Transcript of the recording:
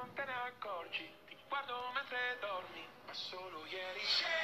non te ne accorgi. Ti guardo mentre dormi, ma solo ieri.